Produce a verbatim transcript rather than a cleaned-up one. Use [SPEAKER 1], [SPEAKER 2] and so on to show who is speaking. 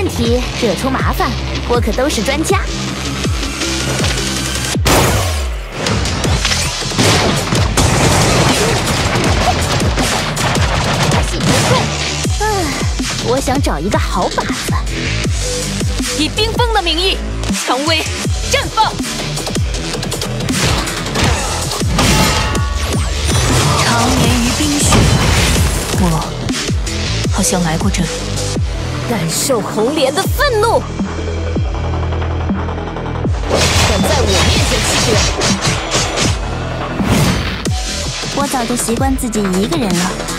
[SPEAKER 1] 问题惹出麻烦，我可都是专家。唉，我想找一个好靶子。
[SPEAKER 2] 以冰封的名义，蔷薇绽放。长眠于冰雪，我好像来过这里。
[SPEAKER 1] 感受红莲的愤怒，敢在我面前欺负人！我早就习惯自己一个人了。